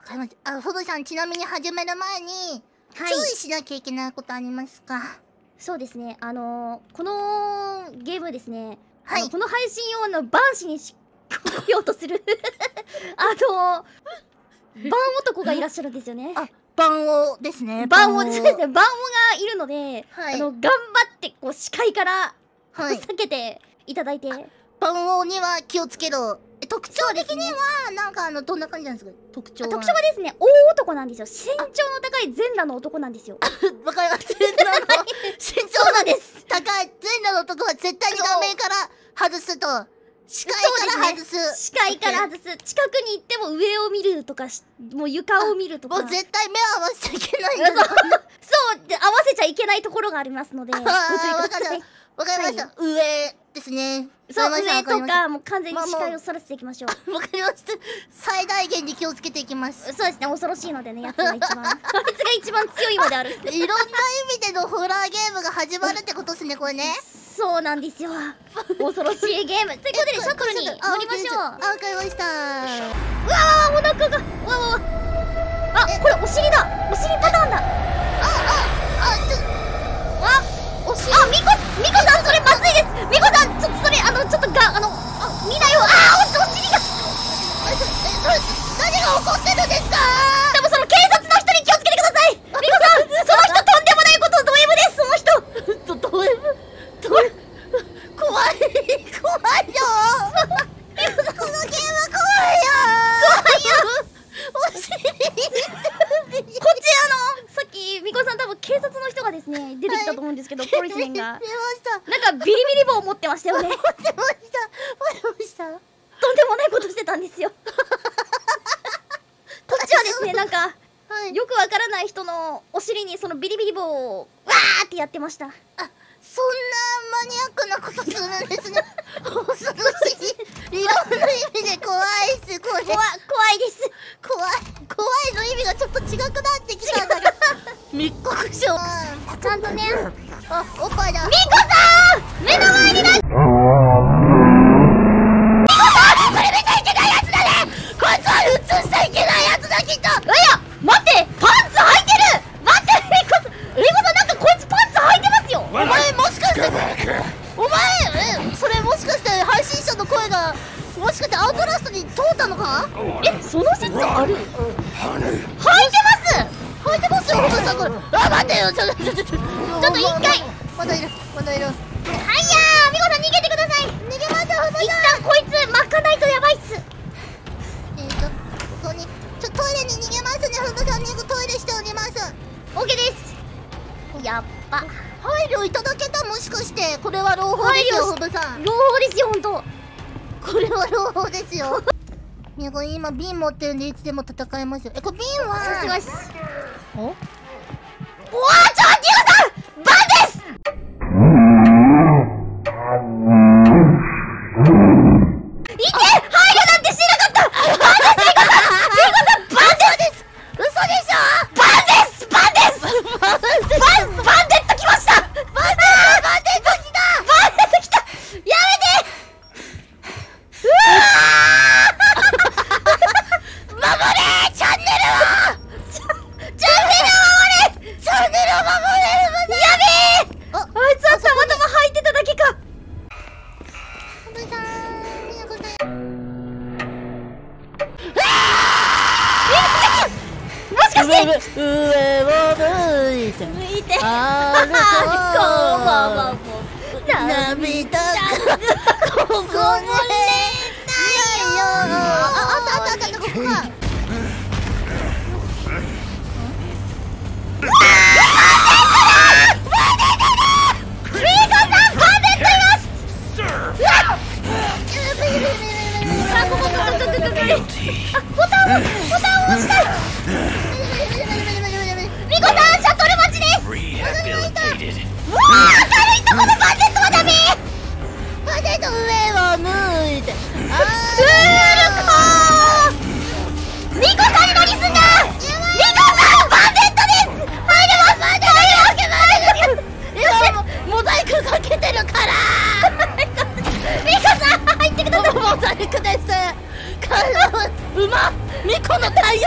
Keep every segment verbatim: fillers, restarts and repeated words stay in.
わかりました。あ、ふぶさん、ちなみに始める前に、 はい、 注意しなきゃいけないことありますか？ そうですね、あのー、このゲームですね、 はい、 この配信用のバンシにし来ようとするあのー、バン男がいらっしゃるんですよね。 あ、番王ですね。 番王ですね。番王がいるので、 はい、 あの頑張ってこう視界から避けていただいて、はい、 番王には気をつけろ。特徴的には、ね、なんかあのどんな感じなんですか？特徴は特徴はですね、大男なんですよ。身長の高い全裸の男なんですよ。 わかります。全裸の身長なんです。高い全裸の男は絶対に画面から外すと。視界から外す、ね、 視界から外す。近くに行っても上を見るとか、もう床を見るとか。 もう絶対目を合わせちゃいけないんだよ。 そうで合わせちゃいけないところがありますので、ご注意ください。 わかりました。はい、上ですね。 そう、上とかもう完全に視界をそらせていきましょう。 わかりました。最大限に気をつけていきます。 そうですね、恐ろしいのでね、やつが一番あいつが一番強いまである。 いろんな意味でのホラーゲームが始まるってことですね、これね。 そうなんですよ。恐ろしいゲームということでシャトルに乗りましょう。 あ、わかりました。 うわわわ、お腹がわわわ。あ、これお尻だ。お尻パターンだ。あああちょあお尻。あ、ミコミコさん、それまずいです。ミコさん、ちょっとそれあのちょっとがあのあ見ないよ。あおお尻が。 何が起こってるんですか？ でもその警察の人に気をつけてください。ミコさん、その人とんでもないことド M です。その人。 ド M。怖い怖いよこのゲーム怖いよ怖いよお尻こっちあのさっきミコさん多分警察の人がですね出てきたと思うんですけど、はい、ポリスメンがなんかビリビリ棒を持ってましたよね。 持ってました持ってました。 とんでもないことしてたんですよこっちはですねなんか、はい、よくわからない人のお尻にそのビリビリ棒をわーってやってました。 あ、そんなマニアックなことするんですね。恐ろしい。いろんな意味で怖いっす。これ怖いです。 怖い怖いの意味がちょっと違くなってきたんだけど。密告書。ちゃんとね。 あ、おっぱいだ。 ミコさん、目の前にな。ミコさん、それ見ちゃいけないやつだね。こいつは普通しちゃいけないやつだきっと。 いや待って、パンツ履いてる。待ってミコさん、ミコさんなんかこいつパンツ履いてますよ。 お前もしかしてお前えそれもしかして配信者の声がもしかしてアウトラストに通ったのか？ え、その説ある？履いてます履いてますよ、お父さんこれ。あ、待ってよ、ちょっとちょっとちょっと一回まだいるまだいる。はいやー、ミコさん逃げてください。 逃げますよ、 一旦こいつ巻かないとやばいっす。 えーとここにちょトイレに逃げますね。ふぶさんにトイレしております。 オッケーです。やっぱ配慮いただけた。もしかしてこれは朗報ですよ、ふぶさん。 朗報ですよ、ほんとこれは朗報ですよ。みやこ今瓶持ってるんでいつでも戦えますよ。え、これ瓶はさすがっす。 おおわー、ちょっと待ってください。バンです。いけ、配慮なんてしてなかった。バンです。ミコさん、ミコさん、バンです。 嘘でしょ。 バンです。バンです。バンバンデット来ました。バンデットバンデット来た。 バンデット来た。やめて。うわー守れチャンネルはチャンネルを守れチャンネルを守れ。 やべえ。あ、あいつはたまたま履いてただけか。 ふぶさん、みやこさん。 もしかして上を向いて向いてあるこう涙がこぼれないよ。あ、あったあったあった、ここか。 ボタンを押したい。ミコさん、シャトル待ちです。うわー、明るいとこのバンデットはダメ。 バンデット上を向いてうーるかー。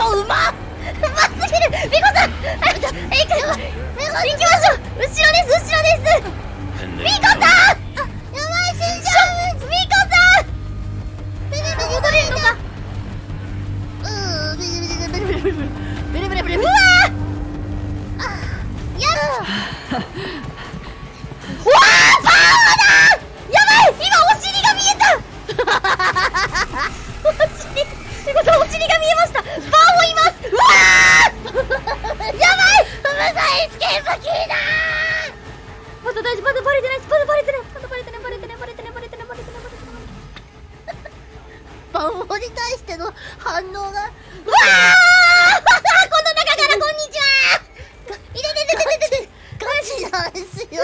もうまっうますぎる。ミコさん、はい、行きましょう。後ろです、後ろです。ミコさん、 やばい、死んじゃう。 ミコさん、戻れるのか。 うービリビリビリビリビリビリビリビリビリ。 うわー、やだ。うわー、パワーだ。やばい、今お尻が見えた。お尻、ミコさん、お尻が見えました。バーもいます。うわー、やばい。 フムさんエスケープキーだー。 まだ大丈夫、まだバレてないです。まだバレてない、まだバレてない、バレてないバレてないバレてないバレてないバレてない。 バンボに対しての反応が。 うわー、この中からこんにちは。いてててててて。 ガチなんですよ。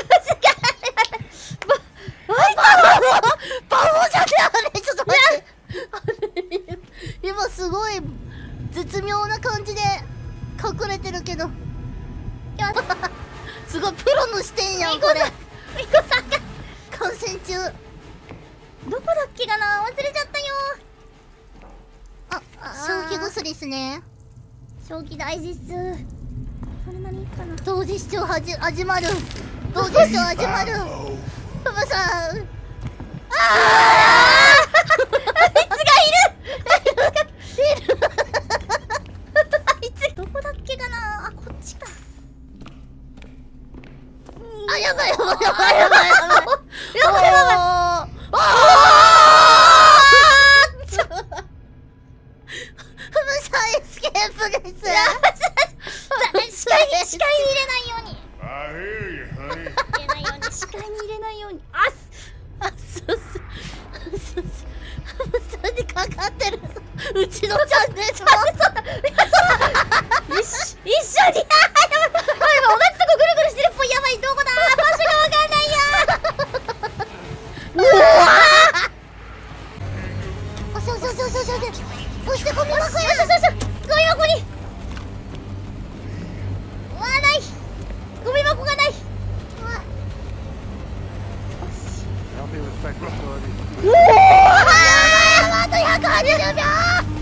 ババンボじゃねえ、あれちょっと待って。今すごい絶妙な感じで隠れてるけど。すごいプロの視点やんこれ。 ミコさんが観戦中。 どこだっけかな、忘れちゃったよ。 あ、正気薬っすね。 正気大事っす。これ何かな。 同時視聴はじ始まる。同時視聴始まる。フムさん。あああいつがいる。 いる。 あいつどこだっけかな。あ、こっちか。 あ、やばいやばいやばいやばいやばい。 やばいやばい。 ああ。フムさんエスケープです。 視界に視界に入れないように。 I hear you, honey. 入れないように、視界に入れないように。あっ、 あ、そうそうそうそう。フムさんにかかってる。うちのチャンネルも。 一緒に。あ、やばい。あ、今同じとこぐるぐるしてるっぽい。やばい、どこだ。場所がわかんないや。うわあ、そうそうそうそうそう。押してゴミ箱や。 そうそうそう。ゴミ箱に。うわ、ない。ゴミ箱がない。 Help me respect the authorities. うわー、 あとひゃくはちじゅうびょう。